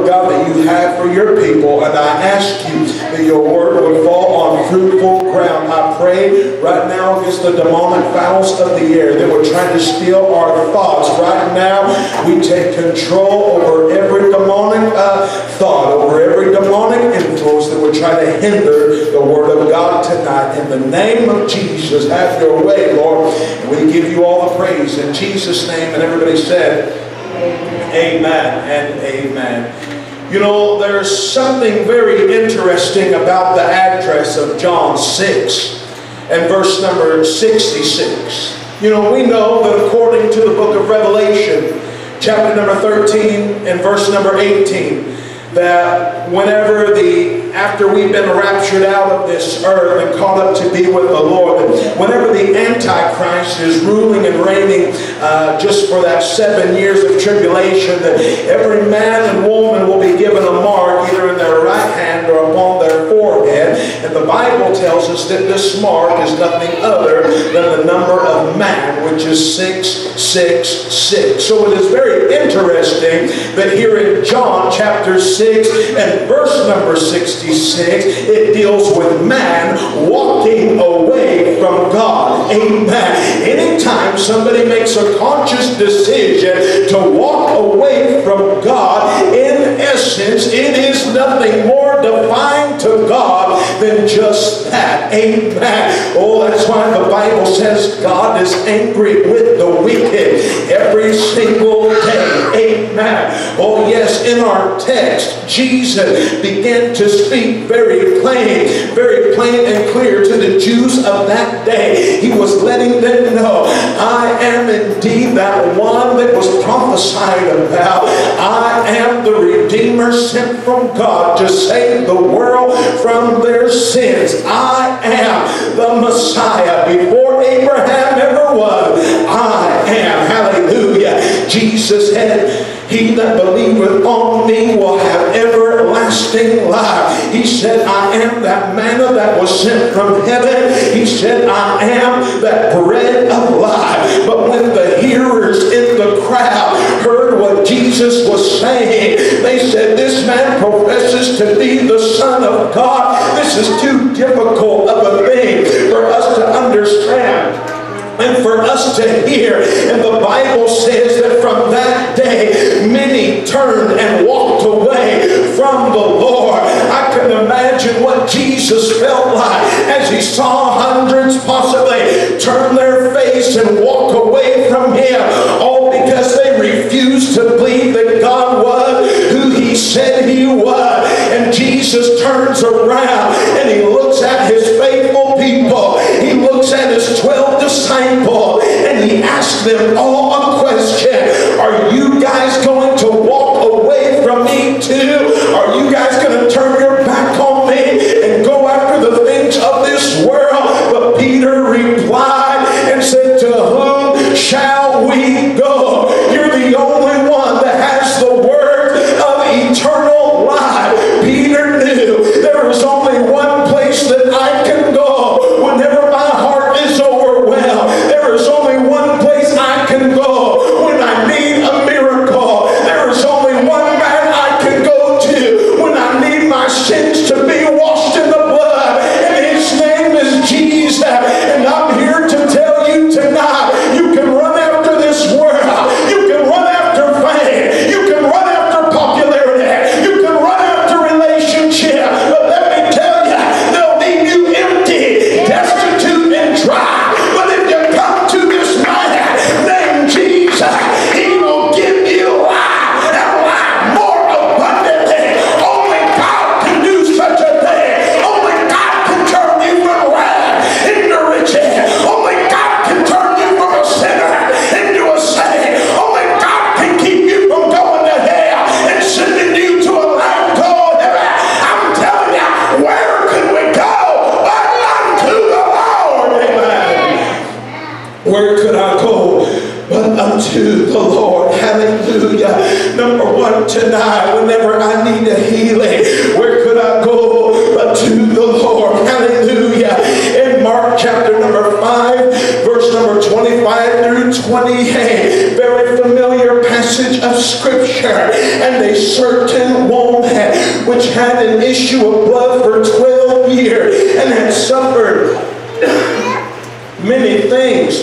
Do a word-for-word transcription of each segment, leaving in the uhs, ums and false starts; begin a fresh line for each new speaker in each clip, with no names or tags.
God, that you have for your people. And I ask you that your word would fall on fruitful ground. I pray right now against the demonic fowls of the air that would try to steal our thoughts. Right now, we take control over every demonic uh, thought, over every demonic influence that would try to hinder the word of God tonight. In the name of Jesus, have your way, Lord. We give you all the praise in Jesus' name. And everybody said, amen and amen. You know, there's something very interesting about the address of John six and verse number sixty-six. You know, we know that according to the book of Revelation, chapter number thirteen and verse number eighteen, that whenever the, after we've been raptured out of this earth and caught up to be with the Lord, whenever the Antichrist is ruling and reigning uh, just for that seven years of tribulation, that every man and woman will be given a mark either in their right hand or upon their forehead. And the Bible tells us that this mark is nothing other than the number of man, which is six six six. So it is very interesting that here in John chapter six and verse number sixty-six, it deals with man walking away from God. Amen. Anytime somebody makes a conscious decision to walk away from God, in essence, it is nothing more defined to God than just that. Amen. Oh, that's why the Bible says God is angry with the wicked every single day. Amen. Oh, yes, in our text, Jesus began to speak very plain, very plain and clear to the Jews of that day. He was letting them know, I am indeed that one that was prophesied about. I am the Redeemer sent from God to save the world from their sins. I am the Messiah before Abraham ever was. I am. Hallelujah. Jesus said, he that believeth on me will have everlasting life. He said, I am that manna that was sent from heaven. He said, I am that bread of life. But when the hearers in the crowd heard what Jesus was saying, they said, this man professes to be the Son of God. This is too difficult of a thing for us to understand and for us to hear. And the Bible says that from that day, many turned and walked away from the Lord. I can imagine what Jesus felt like as he saw hundreds possibly turn their face and walk away from him, all because they refused to believe that God was who he said he was. And Jesus turns around and he looks at his faithful people. He looks at his twelve disciples and he asks them all a question. Are you guys going to walk away from me too? Are you guys going to turn your back on me and go after the things of this world? But Peter replied and said, to whom shall we go? You're the only one that has the word of eternal life. Peter knew there was only one place that I can go whenever my heart is overwhelmed. There is only one place I can go when I need a miracle. There is only one man I can go to when I need my sins to be washed in the blood. And his name is Jesus. And I'm here to tell you tonight, you can run after this world. You can run after fame. You can run after popularity. You can run after relationship. But let me tell you, they'll leave you empty, destitute, and dry. But if you come to this man named Jesus, he will give you life and life more abundantly. Only God can do such a thing. Only God can turn you from rags into riches. Only God can turn you from a sinner into a saint. Only God can keep you from going to hell and sending you to a land called heaven. I'm telling you, where can we go but unto the Lord? Amen. Where could I go but unto the Lord? Hallelujah. Number one tonight, whenever I need a healing, where could I go but to the Lord? Hallelujah. In Mark chapter number five, verse number twenty-five through twenty-eight, very familiar passage of scripture. And a certain woman which had an issue of blood for twelve years, and had suffered many things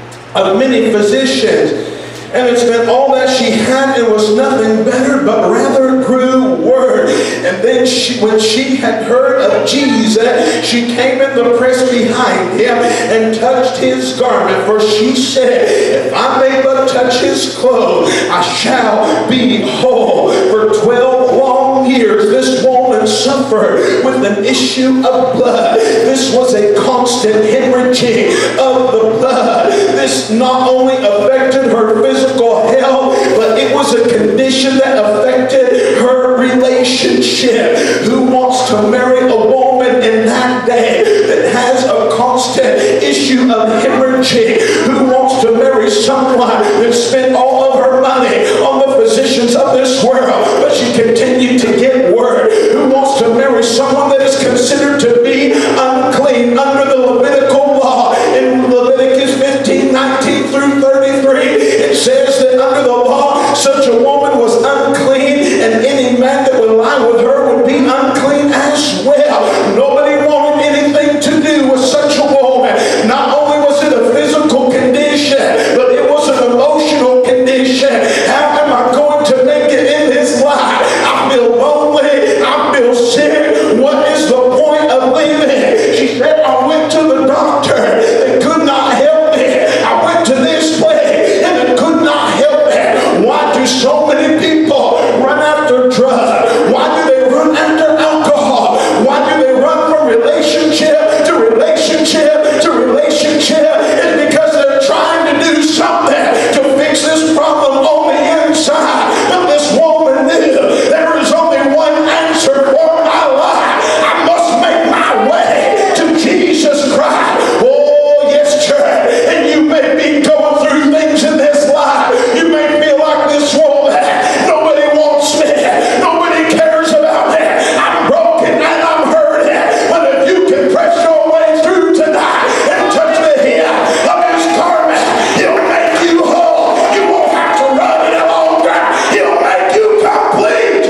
of many physicians, and had spent all that she had, and was nothing better, but rather grew worse. And then she, when she had heard of Jesus, she came in the press behind him and touched his garment. For she said, if I may but touch his clothes, I shall be whole. For twelve long years, this woman suffered with an issue of blood. This was a constant hemorrhaging of the blood. This not only affected her physical health, but it was a condition that affected her relationship. Who wants to marry a woman in that day that has a constant issue of hemorrhaging? Who wants to marry someone that spent all of her money on the physicians of this world, but she continued to get worse? Who wants to marry someone that is considered to be unclean under the Levitical law? In Leviticus fifteen, nineteen through thirty-three, it says that under the law, such a woman was unclean, and any man that would lie with her would be unclean as well. Nobody wanted anything to do with such a woman. Not only was it a physical condition, but it was an emotional condition. How am I going to make it in this life? I feel lonely. I feel sick. What is the point of living? She said, I went to the doctor. They could not help me. I went to this place and they could not help me. Why do so many people run after drugs? Why do they run after alcohol? Why do they run from relationship to relationship to relationship? It's because they're trying to do something to fix this problem on the inside. And this woman knew there is only one answer for my life. I must make my way to Jesus Christ. Oh, yes, church. And you may be going through things in this life. You may feel like this woman. Nobody wants me. Nobody cares about me. I'm broken and I'm hurting. But if you can press your way through tonight and touch the hem of his garment, he'll make you whole. You won't have to run any longer. He'll make you complete.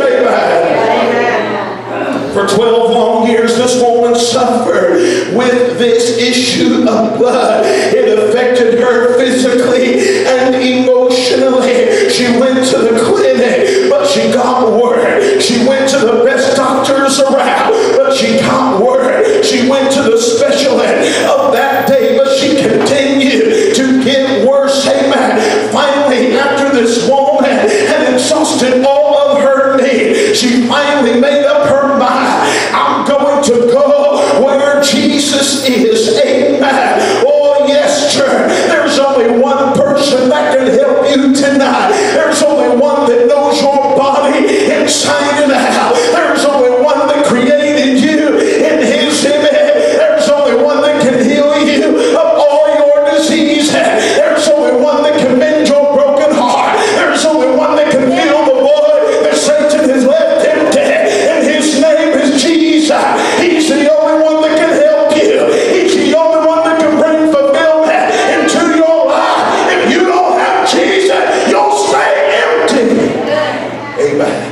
Amen. For twelve long years, this woman suffered with this issue of blood. It affected her physically and emotionally. She went to the clinic, but she got worse. She went to the best doctors around, but she got worse. She went to the specialist of that day, but she continued to get worse. Amen. Finally, after this woman had exhausted all of her needs, she finally made up her mind. I'm going to go where Jesus is. Amen. Oh, yes, church. There's only one person that can help you tonight. There's only one that knows your body inside and out. There's only one that created you in his image. There's only one that can heal you of all your diseases. There's only one that can mend your broken heart. There's only one that can fill the void that Satan has left empty. And his name is Jesus. He's the only one that can help you. He's the only one that can bring fulfillment into your life. If you don't have Jesus, you'll stay empty. Amen.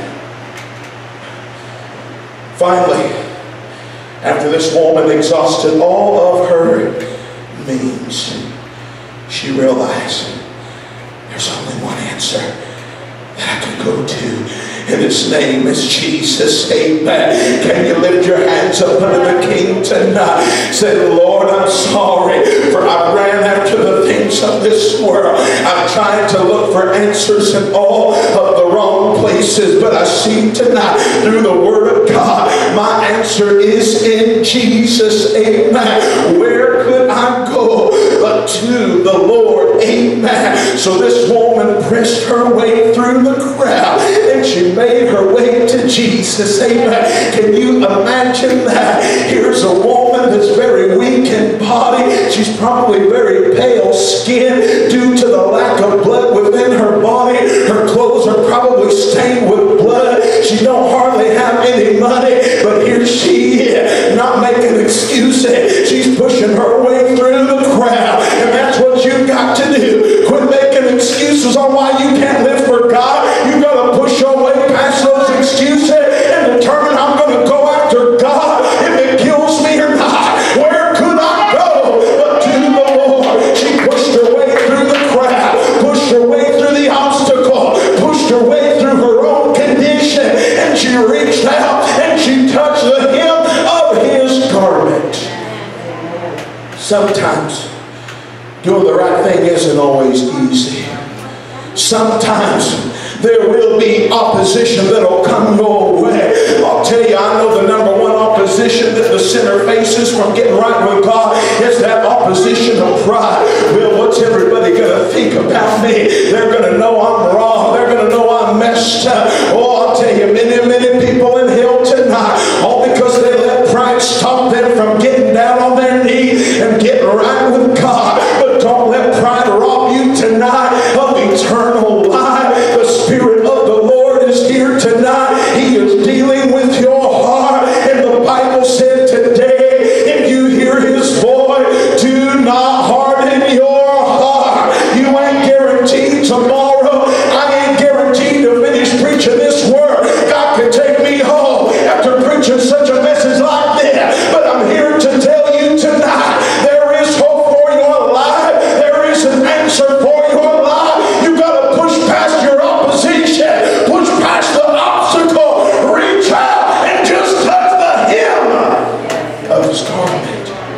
Finally, after this woman exhausted all of her means, she realized there's only one answer that I can go to. And his name is Jesus. Amen. Can you lift your hands up unto the King tonight? Say, Lord, I'm sorry for I ran after the things of this world. I'm trying to look for answers in all of the wrong places. But I see tonight through the Word of God, my answer is in Jesus. Amen. Where could I go but to the Lord? Amen. So this woman pressed her way through the crowd and she made her way to Jesus. Amen. Can you imagine that? Here's a woman that's very weak in body. She's probably very pale skin due to the lack of blood within her body. Her clothes are probably stained with blood. She don't hardly have any money, but here she is, not making excuses. She's pushing her way through the crowd. And that's what you've got to do. Quit making excuses on why you can't live for God. You've got to push your way past those excuses and determine how Sometimes doing the right thing isn't always easy. Sometimes there will be opposition that'll come your way. I'll tell you, I know the number one opposition that the sinner faces from getting right with God is that opposition of pride. Well, what's everybody going to think about me? They're going to know I'm wrong. They're going to know I'm messed up. Oh, I'll tell you, many, many people in hell tonight, all because they let pride stop them from getting down on their knees and getting right with God. But don't let pride rob you tonight of eternal life. The Spirit of the Lord is here tonight. He is dealing with your heart. And the Bible said today, if you hear His voice, do not harden your heart. You ain't guaranteed tomorrow. I ain't guaranteed to finish preaching this word. God can take me home after preaching such a message like this. But I'm here to tell you tonight, there is hope for your life. There is an answer for your life. You've got to push past your opposition. Push past the obstacle. Reach out and just touch the hem of His garment.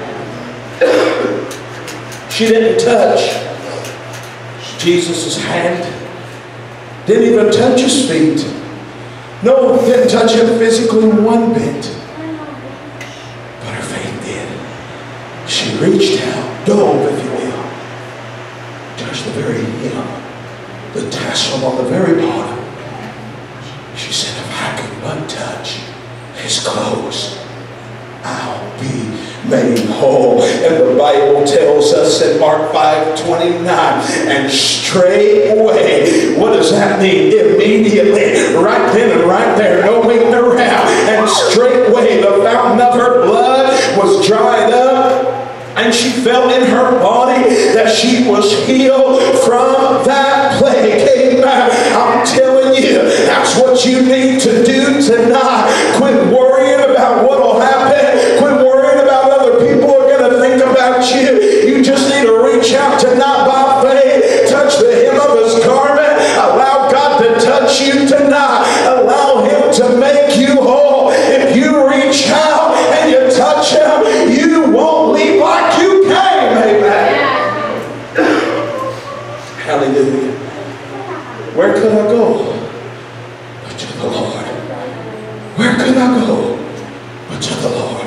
She didn't touch Jesus' hand. Didn't even touch His feet. No, didn't touch Him physically one bit. But her faith did. She reached out, dove, if you will, touched the very hem, the tassel on the very bottom. She said, if I could but touch His clothes, I'll be made whole. And the Bible tells us in Mark five twenty-nine, and straightway, what does that mean? Immediately, right then and right there, no waiting around. And straightway the fountain of her blood was dried up, and she felt in her body that she was healed from that plague. Amen. I'm telling you, that's what you need to do tonight. Quit worrying about what will happen. Quit worrying about other people are going to think about you. You just need to reach out tonight by faith. Touch the hem of His garment. Allow God to touch you tonight. Allow Him to make you whole. If you reach out and you touch Him, you won't leave like you came. Amen. Hallelujah. Where could I go but to the Lord? Where could I go but to the Lord?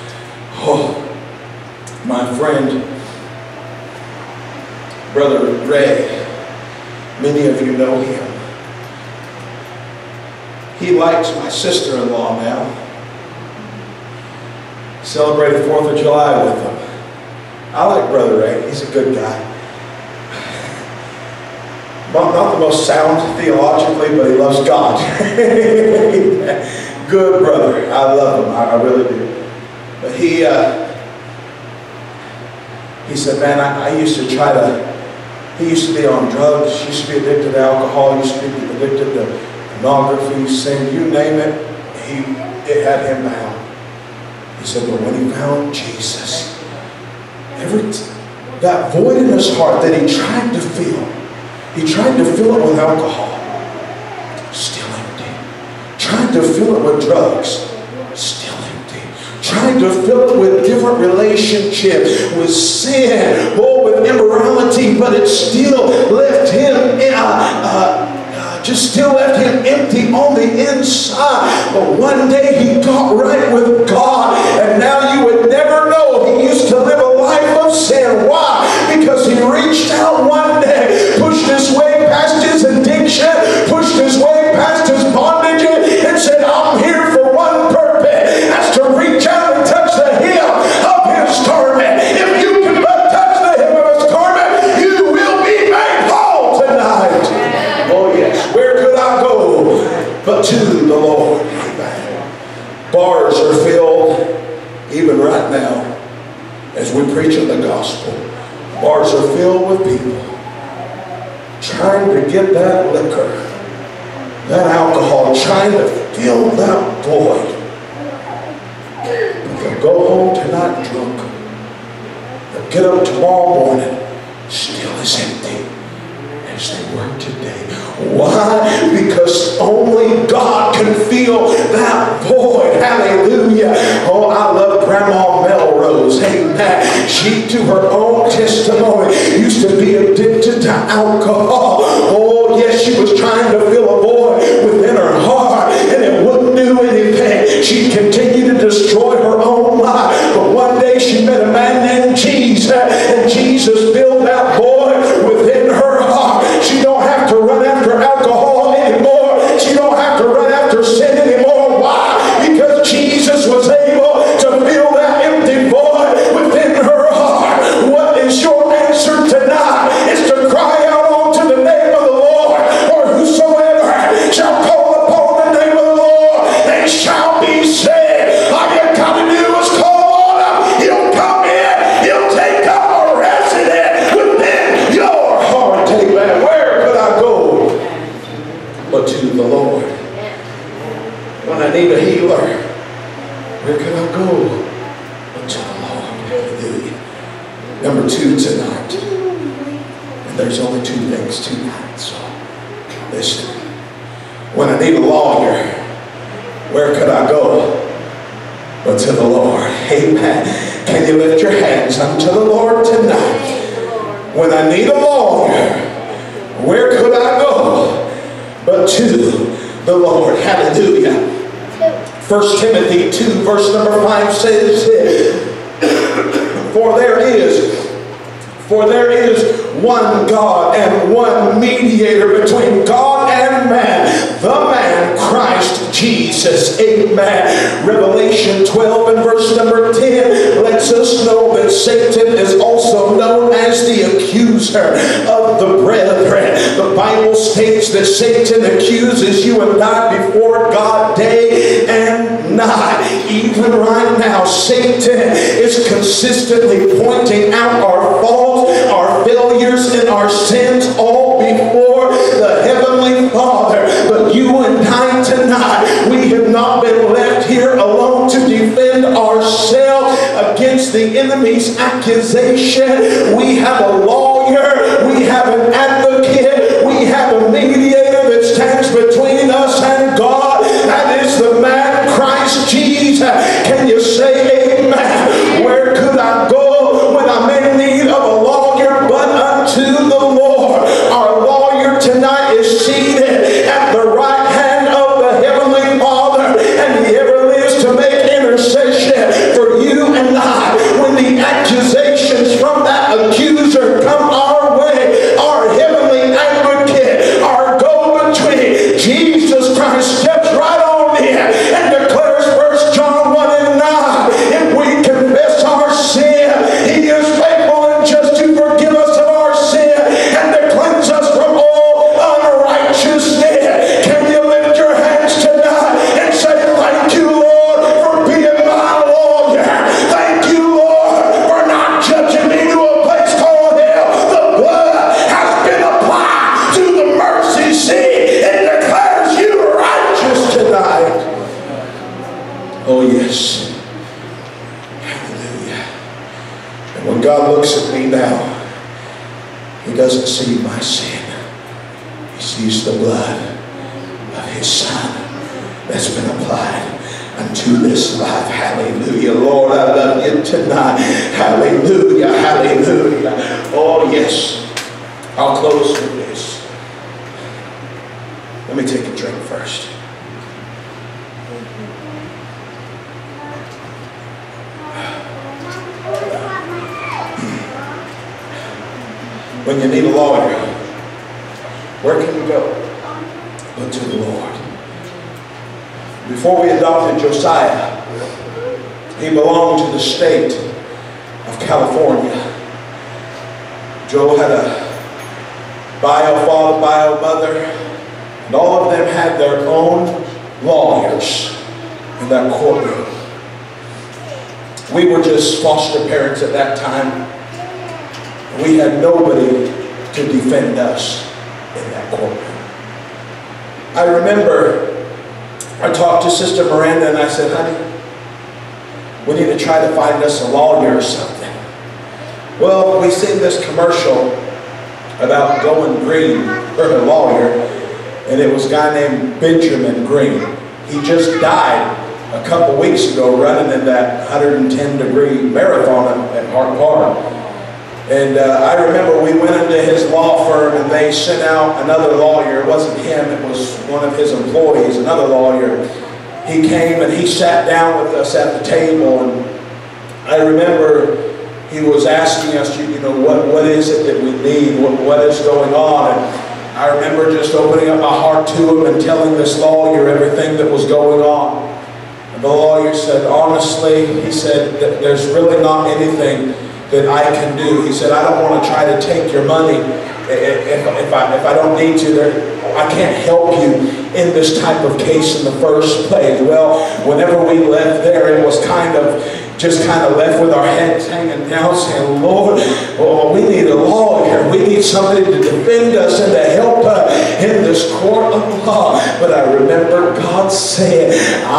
Oh, my friend, Brother Ray, many of you know him. He likes my sister-in-law now. Celebrated fourth of July with him. I like Brother Ray. He's a good guy. Not, not the most sound theologically, but he loves God. Good brother. I love him. I, I really do. But he, uh, he said, man, I, I used to try to, he used to be on drugs. He used to be addicted to alcohol. He used to be addicted to pornography, sin, you name it. He, it had him bound. He said, but when he found Jesus, every that void in his heart that he tried to fill, he tried to fill it with alcohol, still empty. Tried to fill it with drugs, still empty. Tried to fill it with different relationships, with sin, or with immorality, but it still left him uh, uh, just still left him empty on the inside. But one day he got right with God, and now you would never know he used to live a life of sin. Why? Because he reached out one day, pushed his way past his addiction, pushed his way past his bondage, and said, I'm here for one purpose. That's to reach out and touch the hem of His garment. If you can but touch the hem of His garment, you will be made whole tonight. Oh yes. Where could I go but to the Lord? Amen. Bars are filled even right now as we preach of the gospel. Bars are filled with people trying to get that liquor, that alcohol, trying to fill that void. But they'll go home tonight drunk. They'll get up tomorrow morning still as empty as they were today. Why? Because only God can fill that void. Hallelujah. Oh, I love Grandma Melrose. Amen. She to her own testimony, used to be addicted to alcohol. Oh, yes, she was trying to fill a void within her heart, and it wouldn't do anything. She continued to destroy her own life. But one day she met a man named Jesus, and Jesus filled that void within her heart. She don't have to run after alcohol anymore. She don't have to run after sin anymore. Why? Because Jesus was able to fill that empty void within her heart. What is your answer tonight? It's to cry out unto the name of the Lord, or whosoever shall call upon the name of the Lord, they shall be saved. All you gotta do is call on him. He'll come in. He'll take up a resident within your heart. Amen. Where could I go but to the Lord? When I need a healer, where can I go but to the Lord? Hallelujah. Number two tonight. And there's only two things tonight, so listen. When I need a lawyer, where could I go but to the Lord? Amen. Can you lift your hands unto the Lord tonight? When I need a lawyer, where could I go but to the Lord? Hallelujah. First Timothy two verse number five says, For there is For there is one God and one mediator between God and man, the man Christ Jesus. Amen. Revelation twelve and verse number ten lets us know that Satan is also known as the accuser of the brethren. The Bible states that Satan accuses you and I before God day and night. Even right now, Satan is consistently pointing out our faults, our failures, and our sins all before the Heavenly Father. But you and I tonight, we have not been left here alone to defend ourselves against the enemy's accusation. We have a lawyer, we have an advocate, we have a mediator that stands between us and God. That is the man Christ Jesus. Can you say amen? Where could I go when I'm in need of a lawyer but unto the Lord? Our lawyer tonight is seated at the right hand of the Heavenly Father, and he ever lives to make intercession for you and I. When the accusations from that accuser come our way, our heavenly advocate, our go-between, Jesus Christ, steps right on in and declares First John one and nine, if we confess our sin, he is faithful and just to forgive us of our sin and to cleanse us from all unrighteousness. Can you lift your hands tonight and say, thank you, Lord, for being my lawyer. Thank you, Lord, for not judging me to a place called hell. The blood has been applied to the mercy seat. It declares you righteous tonight. Oh, yes. Hallelujah. And when God looks at me now, he doesn't see my sin. He sees the blood of his Son that's been applied unto this life. Hallelujah. Lord, I love you tonight. Hallelujah. Hallelujah. Oh, yes. I'll close with this. Let me take a drink first. When you need a lawyer, where can you go but to the Lord? Before we adopted Josiah, he belonged to the state of California. Joe had a bio father, bio mother, and all of them had their own lawyers in that courtroom. We were just foster parents at that time. We had nobody to defend us in that courtroom. I remember I talked to Sister Miranda and I said, honey, we need to try to find us a lawyer or something. Well, we seen this commercial about Going Green, or a lawyer, and it was a guy named Benjamin Green. He just died a couple weeks ago running in that one hundred ten degree marathon at Hart Park. And uh, I remember we went into his law firm and they sent out another lawyer. It wasn't him, it was one of his employees, another lawyer. He came and he sat down with us at the table, and I remember he was asking us, you know, what, what is it that we need? What, what is going on? And I remember just opening up my heart to him and telling this lawyer everything that was going on. And the lawyer said, honestly, he said, that there's really not anything that I can do. He said, I don't want to try to take your money if, if, I, if I don't need to. There, I can't help you in this type of case in the first place. Well, whenever we left there, it was kind of just kind of left with our heads hanging down saying, Lord, oh, we need a lawyer. We need somebody to defend us and to help us in this court of law. But I remember God saying,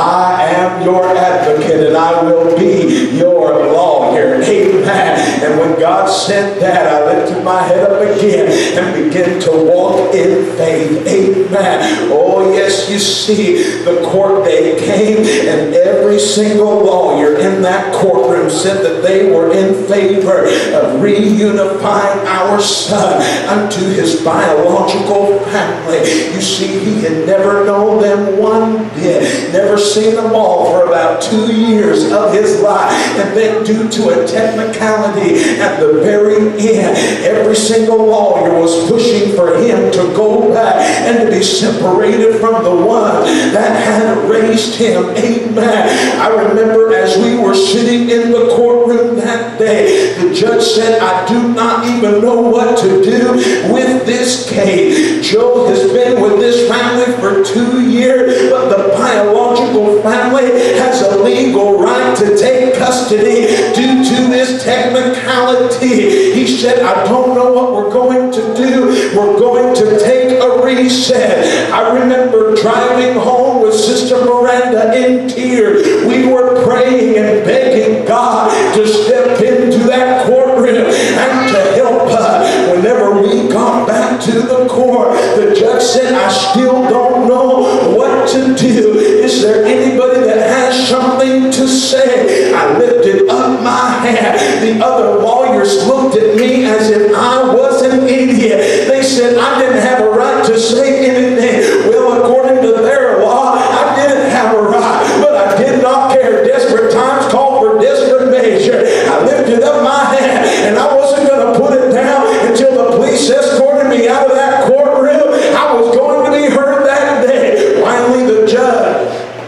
I am your advocate and I will be your lawyer. Amen. And when God said that, I lifted my head up again and began to walk in faith. Amen. Oh yes, you see, the court day came and every single lawyer in that courtroom said that they were in favor of reunifying our son unto his biological family. You see, he had never known them one bit, never seen them all for about two years of his life. And then due to a technicality at the very end, every single lawyer was pushing for him to go back and to be separated from the one that had raised him. Amen. I remember as we were sitting in the courtroom that day, the judge said, I do not even know what to do with this case. Joe has been with this family for two years, but the biological family has a legal right to take custody due to this technicality. He said, I don't know what we're going to do. We're going to take a reset. I remember driving home with Sister Miranda in tears. We were praying and begging God to step into that courtroom and to help us. Whenever we got back to the court, the judge said, I still don't know what to do. Is there anybody that has something to say? I lifted up my hand. The other lawyers looked at me as if I was an idiot. They said I didn't have a right to say anything. Well, according to their law, I didn't have a right, but I did not care. Desperate times call for desperate measure. I lifted up my hand, and I wasn't going to put it down until the police escorted me out of that courtroom. I was going to be heard that day. Finally, the judge,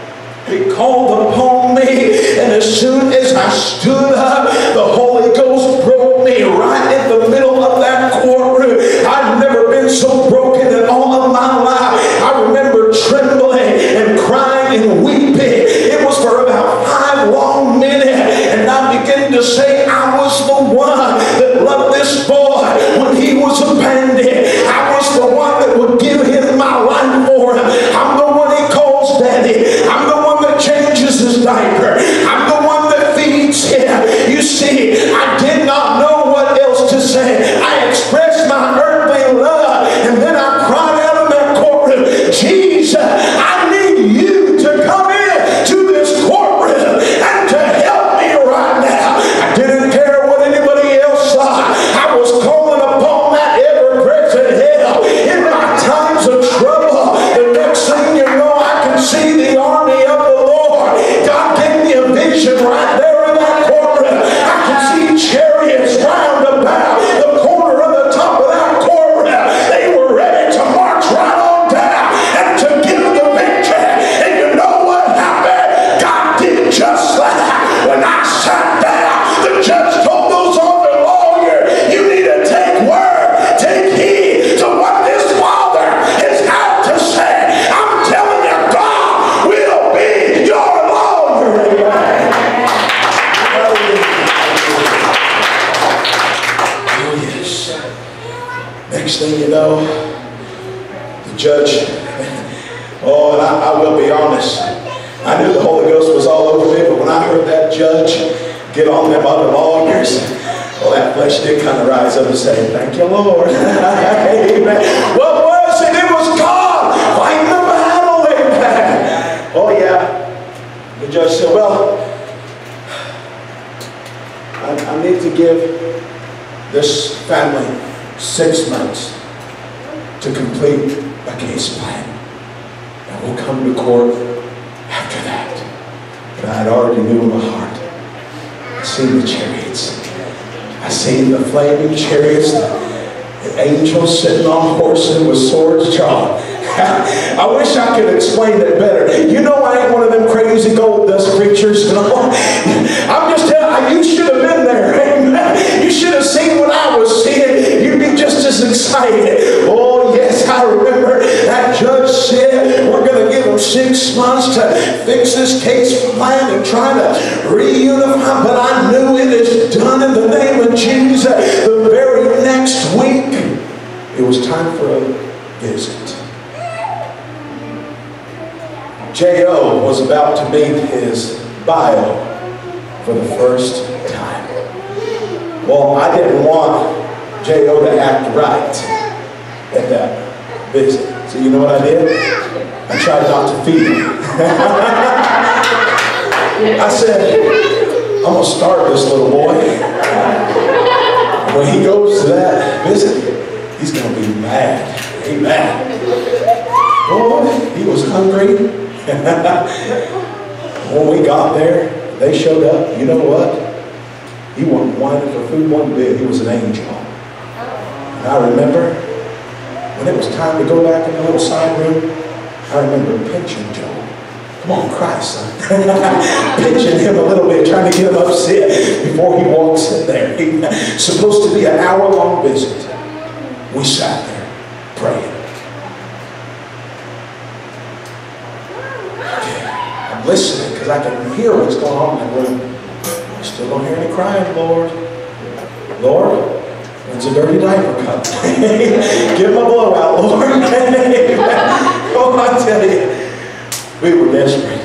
he called upon me, and as soon as I stood up, the Holy Ghost broke me right in the middle of that courtroom. I've never been so broken in all of my life. I remember trembling and crying and weeping. It was for about five long minutes, and I began to say I was the one that loved this boy when he was abandoned. I was the one that would give him my life for him. I'm the one he calls daddy. I'm the one that changes his diaper. I'm the one that feeds him. You see, I did not know what else to say. I expressed my earthly love, and then I cried out in that courtroom, Jesus, I need you to come in to this courtroom and to help me right now. I didn't care what anybody else thought. I was calling upon that ever-present help in my times of trouble. The next thing you know, I can see the army of the Lord. God gave me a vision right there in that courtroom. I can see chariots round about the corner of the top of that courtroom. They were ready to march right on down and to give the victory. And you know what happened? God did just that. When I sat down, the judge told those other lawyers, you need to take word, take heed to what this father has had to say. I'm telling you, God will be your lawyer. Oh yes. Next thing you know, the judge, oh, and I, I will be honest, I knew the Holy Ghost was all over me, but when I heard that judge get on them other lawyers, well, that flesh did kind of rise up and say, thank you, Lord. Amen. What was it? It was God fighting the battle. Amen. Oh, yeah. The judge said, well, I, I need to give this family six months to complete a case plan. And we'll come to court after that. But I had already knew in my heart. I seen the chariots. I seen the flaming chariots, the angels sitting on horses with swords drawn. I wish I could explain it better. You know I ain't one of them crazy gold dust preachers. No. I'm just telling you, you should have been there. Amen. You should have seen what I was seeing. You'd be just as excited. Oh yes, I remember that judge said we're going to give them six months to fix this case plan and try to reunify. But I knew it is done in the name of Jesus. The very next week, it was time for a visit. J O was about to meet his bio for the first time. Well, I didn't want J O to act right at that visit. So you know what I did? I tried not to feed him. I said, I'm going to starve this little boy. When he goes to that visit, he's going to be mad. Amen. Boy, he was hungry. When we got there, they showed up. You know what? He wasn't whining for food one bit. He was an angel. And I remember when it was time to go back in the little side room, I remember pinching Joe. Come on, cry, son. Pinching him a little bit, trying to get him upset before he walks in there. It's supposed to be an hour-long visit. We sat there praying. Listening, because I can hear what's going on in that room. I still don't hear any crying, Lord. Lord, when's a dirty diaper cup? Give him a blowout, Lord. Oh, I tell you, we were desperate.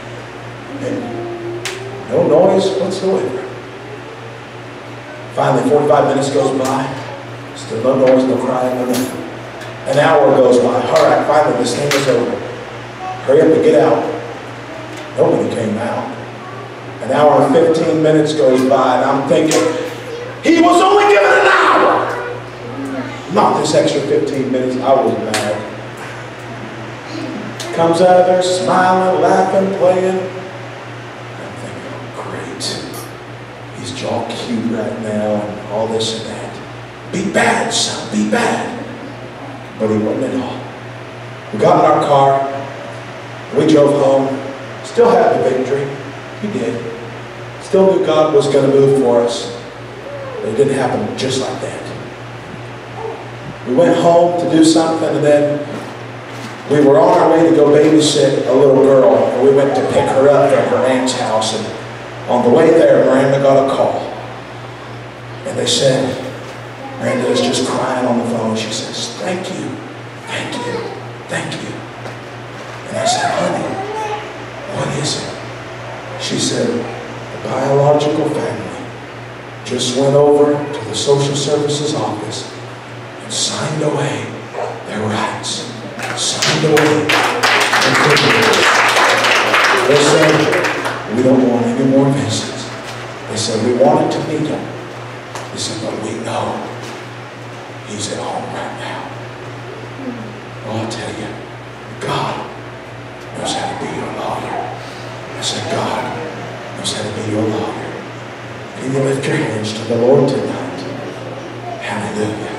And no noise whatsoever. Finally, forty-five minutes goes by. Still no noise, no crying, no nothing. An hour goes by. All right, finally, this thing is over. Hurry up and get out. Nobody came out. An hour and fifteen minutes goes by, and I'm thinking, he was only given an hour. Not this extra fifteen minutes. I was mad. Comes out of there smiling, laughing, playing. I'm thinking, oh, great. He's all cute right now, and all this and that. Be bad, son, be bad. But he wasn't at all. We got in our car. We drove home. Still had the victory. He did. Still knew God was going to move for us. But it didn't happen just like that. We went home to do something, and then we were on our way to go babysit a little girl. And we went to pick her up at her aunt's house. And on the way there, Miranda got a call. And they said, Miranda is just crying on the phone. She says, thank you, thank you, thank you. And I said, honey, what is it? She said, the biological family just went over to the social services office and signed away their rights. Signed away their privileges. They said, we don't want any more visits. They said, we wanted to meet him. They said, but we know he's at home right now. Well, I'll tell you, God knows how to be your lawyer. I said, God knows how to be your lawyer. Can you lift your hands to the Lord tonight? Hallelujah.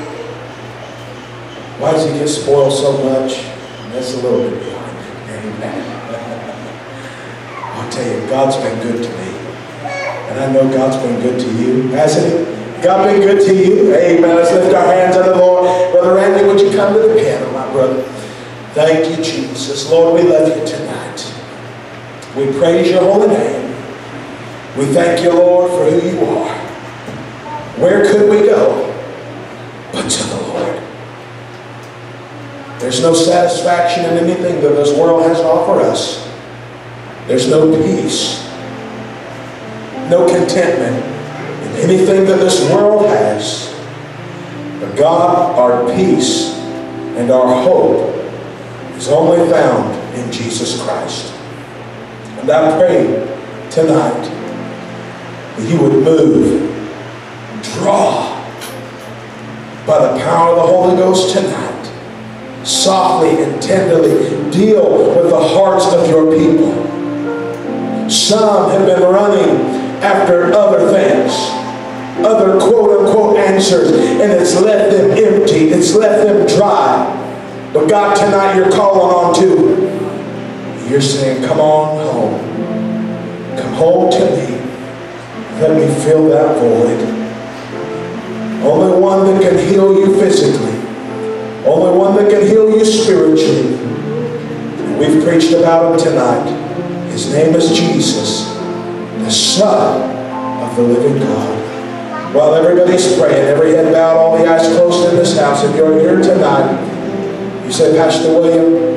Why does he get spoiled so much? That's a little bit behind it. Amen. I'll tell you, God's been good to me. And I know God's been good to you. Hasn't he? God been good to you? Amen. Let's lift our hands to the Lord. Brother Randy, would you come to the piano, my brother? Thank you, Jesus. Lord, we love you tonight. We praise your holy name. We thank you, Lord, for who you are. Where could we go but to the Lord? There's no satisfaction in anything that this world has to offer us. There's no peace, no contentment in anything that this world has. But God, our peace and our hope is only found in Jesus Christ. And I pray tonight that you would move, draw, by the power of the Holy Ghost tonight. Softly and tenderly deal with the hearts of your people. Some have been running after other things, other quote-unquote answers, and it's left them empty. It's left them dry. But God, tonight you're calling on to. You're saying, come on home. Come home to me. Let me fill that void. Only one that can heal you physically. Only one that can heal you spiritually. We've preached about him tonight. His name is Jesus, the Son of the living God. While everybody's praying, every head bowed, all the eyes closed in this house, if you're here tonight, you say, Pastor William,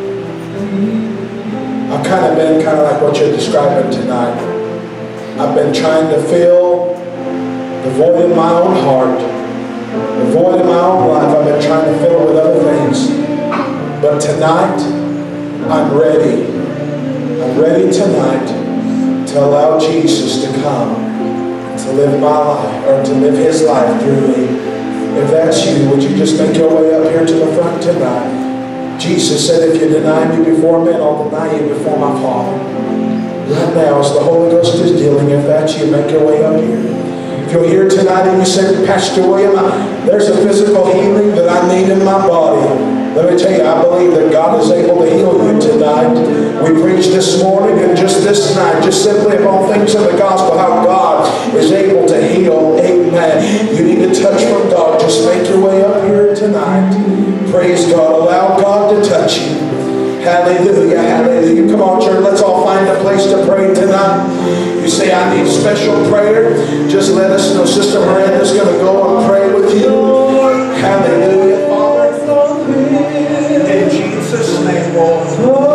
I've kind of been kind of like what you're describing tonight. I've been trying to fill the void in my own heart, the void in my own life. I've been trying to fill it with other things. But tonight, I'm ready. I'm ready tonight to allow Jesus to come, to live my life, or to live his life through me. If that's you, would you just make your way up here to the front tonight? Jesus said, if you deny me before men, I'll deny you before my Father. Right now, as the Holy Ghost is dealing, if that's you, make your way up here. If you're here tonight and you say, Pastor William, I, there's a physical healing that I need in my body. Let me tell you, I believe that God is able to heal you tonight. We preached this morning and just this night, just simply upon things in the gospel, how God is able to heal. Amen. You need a touch from God. Just make your way up here tonight. Praise God. Allow God to touch you. Hallelujah, hallelujah. Come on, church, let's all find a place to pray tonight. You say, I need special prayer. Just let us know. Sister Miranda's going to go and pray with you. Hallelujah, Father. In Jesus' name, Lord.